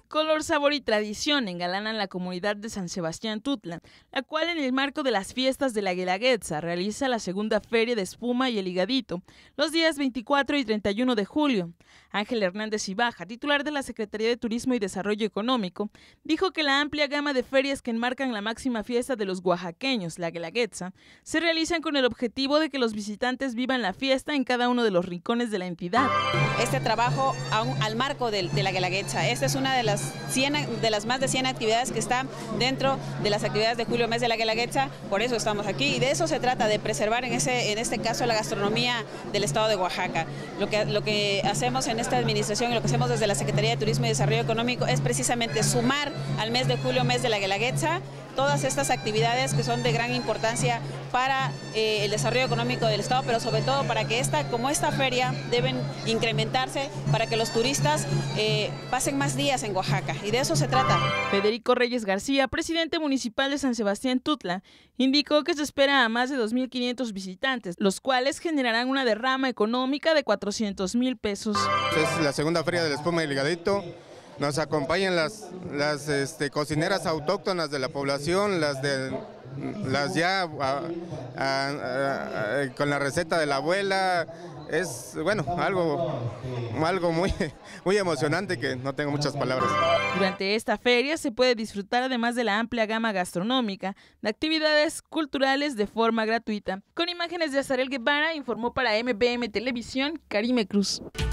Color, sabor y tradición engalanan la comunidad de San Sebastián Tutla, la cual en el marco de las fiestas de la Guelaguetza realiza la segunda feria de espuma y el higadito los días 24 y 31 de julio. Ángel Hernández Ibaja, titular de la Secretaría de Turismo y Desarrollo Económico, dijo que la amplia gama de ferias que enmarcan la máxima fiesta de los oaxaqueños, la Guelaguetza, se realizan con el objetivo de que los visitantes vivan la fiesta en cada uno de los rincones de la entidad. Este trabajo al marco de la Guelaguetza, esta es una de las más de 100 actividades que están dentro de las actividades de julio, mes de la Guelaguetza, por eso estamos aquí y de eso se trata, de preservar en este caso la gastronomía del estado de Oaxaca. Lo que hacemos en esta administración y lo que hacemos desde la Secretaría de Turismo y Desarrollo Económico es precisamente sumar al mes de julio, mes de la Guelaguetza, todas estas actividades que son de gran importancia para el desarrollo económico del estado, pero sobre todo para que como esta feria deben incrementarse para que los turistas pasen más días en Oaxaca y de eso se trata. Federico Reyes García, presidente municipal de San Sebastián Tutla, indicó que se espera a más de 2.500 visitantes, los cuales generarán una derrama económica de 400,000 pesos. Es la segunda feria del espuma y el higadito. Nos acompañan las cocineras autóctonas de la población, las ya con la receta de la abuela. Es bueno, algo muy emocionante que no tengo muchas palabras. Durante esta feria se puede disfrutar, además de la amplia gama gastronómica, de actividades culturales de forma gratuita. Con imágenes de Azarel Guevara, informó para MBM Televisión, Karime Cruz.